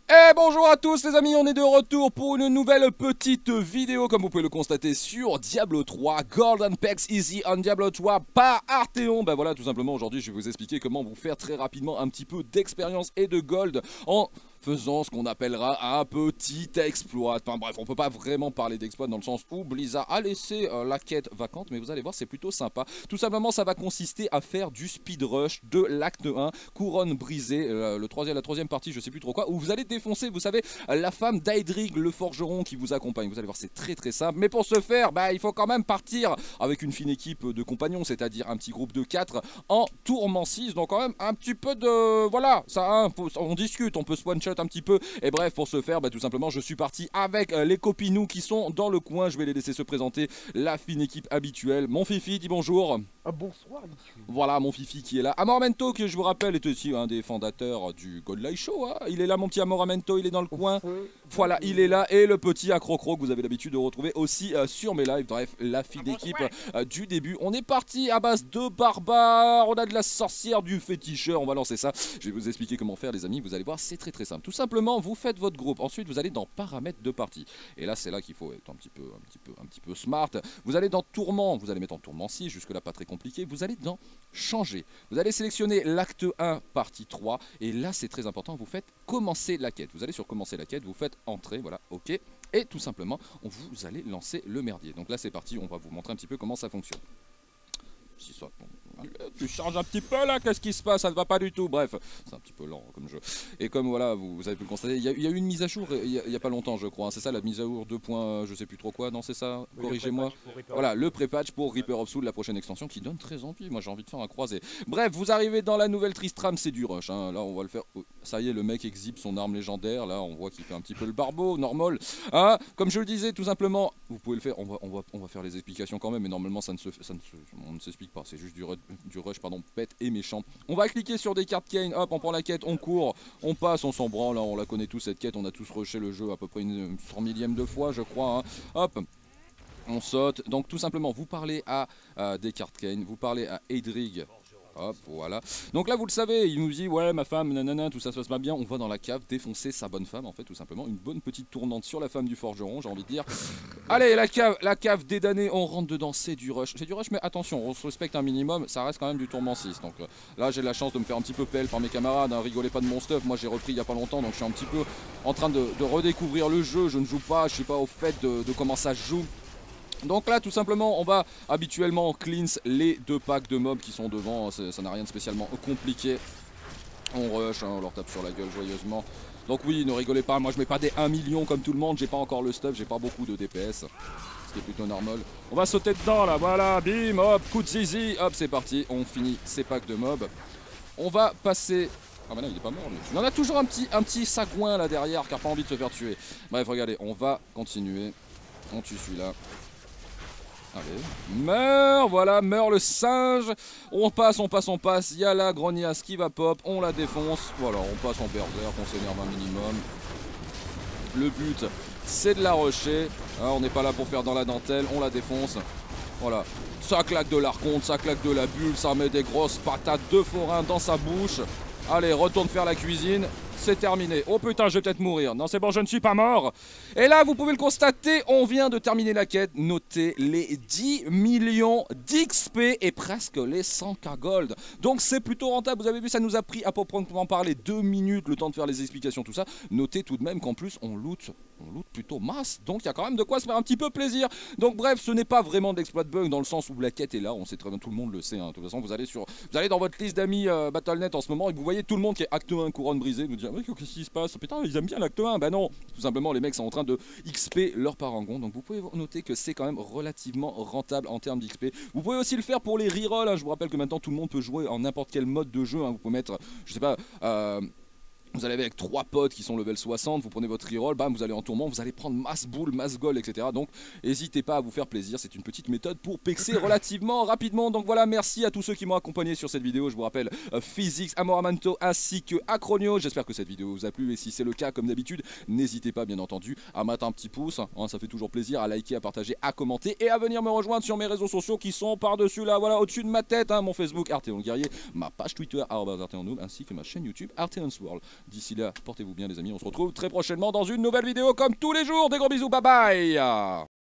Et bonjour à tous les amis, on est de retour pour une nouvelle petite vidéo comme vous pouvez le constater sur Diablo 3 Golden Packs Easy on Diablo 3 par Arteon. Ben voilà, tout simplement aujourd'hui je vais vous expliquer comment vous faire très rapidement un petit peu d'expérience et de gold en faisant ce qu'on appellera un petit exploit. Enfin bref, on peut pas vraiment parler d'exploit dans le sens où Blizzard a laissé la quête vacante, mais vous allez voir c'est plutôt sympa. Tout simplement ça va consister à faire du speed rush de l'acte 1, couronne brisée, la troisième partie je sais plus trop quoi, où vous allez défoncer, vous savez, la femme d'Aedrig le forgeron qui vous accompagne. Vous allez voir c'est très très simple, mais pour ce faire, bah, il faut quand même partir avec une fine équipe de compagnons, c'est-à-dire un petit groupe de 4 en tourment 6, donc quand même un petit peu de... Voilà, ça, hein, on discute, on peut se one-shot un petit peu, et bref, pour ce faire, bah, tout simplement, je suis parti avec les copinous qui sont dans le coin, je vais les laisser se présenter, la fine équipe habituelle. Mon Fifi, dis bonjour. Ah, bonsoir, monsieur. Voilà, mon Fifi qui est là. Amoramento, qui je vous rappelle, est aussi un des fondateurs du God Light Show, hein. Il est là, mon petit Amoramento, il est dans le coin. Voilà, il est là, et le petit Acrocro que vous avez l'habitude de retrouver aussi sur mes lives. Bref, la fine équipe du début. On est parti à base de barbares, on a de la sorcière, du féticheur, on va lancer ça. Je vais vous expliquer comment faire les amis, vous allez voir, c'est très très simple. Tout simplement, vous faites votre groupe, ensuite vous allez dans paramètres de partie. Et là, c'est là qu'il faut être un petit peu smart. Vous allez dans tourment, vous allez mettre en tourment 6, jusque là pas très compliqué. Vous allez dans changer. Vous allez sélectionner l'acte 1, partie 3, et là c'est très important, vous faites commencer la quête. Vous allez sur commencer la quête, vous faites entrer, voilà, ok. Et tout simplement, vous allez lancer le merdier. Donc là c'est parti, on va vous montrer un petit peu comment ça fonctionne. Si ça, tu changes un petit peu là, qu'est-ce qui se passe? Ça ne va pas du tout. Bref, c'est un petit peu lent comme jeu. Et comme voilà, vous avez pu le constater, il y a eu une mise à jour il y a pas longtemps, je crois. Hein. C'est ça la mise à jour 2. Je sais plus trop quoi. Non, c'est ça. Oui, corrigez-moi. Voilà, le pré-patch pour Reaper of Soul, la prochaine extension qui donne très envie. Moi, j'ai envie de faire un croisé. Bref, vous arrivez dans la nouvelle Tristram, c'est du rush. Hein. Là, on va le faire. Ça y est, le mec exhibe son arme légendaire. Là, on voit qu'il fait un petit peu le barbeau, normal. Hein, comme je le disais, tout simplement, vous pouvez le faire. On va faire les explications quand même, mais normalement, on ne s'explique pas. C'est juste du rush, pardon, bête et méchant. On va cliquer sur des cartes Kane, hop, on prend la quête, on court, on passe, on s'en branle, là, on la connaît tous cette quête, on a tous rushé le jeu à peu près une 100 millième de fois, je crois. Hein. Hop, on saute. Donc tout simplement, vous parlez à des cartes Kane, vous parlez à Aedrig. Hop, voilà. Donc là, vous le savez, il nous dit, ouais, ma femme, nanana, tout ça se passe pas bien. On va dans la cave défoncer sa bonne femme, en fait, tout simplement. Une bonne petite tournante sur la femme du forgeron, j'ai envie de dire. Allez, la cave des damnés, on rentre dedans, c'est du rush. C'est du rush, mais attention, on se respecte un minimum, ça reste quand même du tourment 6. Donc là, j'ai la chance de me faire un petit peu pelle par mes camarades, hein, rigolez pas de mon stuff. Moi, j'ai repris il y a pas longtemps, donc je suis un petit peu en train de redécouvrir le jeu. Je ne joue pas, je suis pas au fait de comment ça se joue. Donc là tout simplement on va habituellement cleanse les 2 packs de mobs qui sont devant, ça n'a rien de spécialement compliqué. On rush, hein, on leur tape sur la gueule joyeusement. Donc oui, ne rigolez pas, moi je mets pas des 1 million comme tout le monde, j'ai pas encore le stuff, j'ai pas beaucoup de DPS. Ce qui est plutôt normal. On va sauter dedans là, voilà, bim, hop, coup de zizi, hop c'est parti, on finit ces packs de mobs. On va passer... Ah bah non il est pas mort lui. Il y en a toujours un petit sagouin là derrière qui a pas envie de se faire tuer. Bref regardez, on va continuer. On tue celui-là. Allez, meurs, voilà, meurt le singe. On passe, il y a la grognasse qui va pop, on la défonce. Voilà, on passe en berserk, on s'énerve un minimum. Le but, c'est de la rusher. Hein, on n'est pas là pour faire dans la dentelle, on la défonce. Voilà, ça claque de l'archonte, ça claque de la bulle, ça met des grosses patates de forain dans sa bouche. Allez, retourne faire la cuisine. C'est terminé. Oh putain, je vais peut-être mourir. Non, c'est bon, je ne suis pas mort. Et là, vous pouvez le constater, on vient de terminer la quête. Notez les 10 millions d'XP et presque les 100k gold. Donc c'est plutôt rentable. Vous avez vu, ça nous a pris à proprement parler 2 minutes, le temps de faire les explications, tout ça. Notez tout de même qu'en plus, on loot plutôt masse. Donc il y a quand même de quoi se faire un petit peu plaisir. Donc bref, ce n'est pas vraiment de l'exploit de bug dans le sens où la quête est là. On sait très bien, tout le monde le sait. Hein. De toute façon, vous allez dans votre liste d'amis Battle.net en ce moment et vous voyez tout le monde qui est acte 1, couronne brisée. Vous dites, qu'est-ce qui se passe? Putain, ils aiment bien l'acte 1. Bah non, tout simplement, les mecs sont en train de XP leur parangon. Donc vous pouvez noter que c'est quand même relativement rentable en termes d'XP. Vous pouvez aussi le faire pour les rerolls. Hein. Je vous rappelle que maintenant tout le monde peut jouer en n'importe quel mode de jeu. Hein. Vous pouvez mettre, je sais pas, vous allez avec 3 potes qui sont level 60, vous prenez votre reroll, bam, vous allez en tourment, vous allez prendre masse boule, masse gold, etc. Donc n'hésitez pas à vous faire plaisir, c'est une petite méthode pour pexer relativement rapidement. Donc voilà, merci à tous ceux qui m'ont accompagné sur cette vidéo. Je vous rappelle Physics, Amoramanto ainsi que Acronio. J'espère que cette vidéo vous a plu et si c'est le cas, comme d'habitude, n'hésitez pas bien entendu à mettre un petit pouce, hein, ça fait toujours plaisir, à liker, à partager, à commenter et à venir me rejoindre sur mes réseaux sociaux qui sont par-dessus là, voilà, au-dessus de ma tête, hein, mon Facebook Arteon Guerrier, ma page Twitter @ArteonNoob ainsi que ma chaîne YouTube Arteon's World. D'ici là, portez-vous bien les amis, on se retrouve très prochainement dans une nouvelle vidéo comme tous les jours. Des gros bisous, bye bye.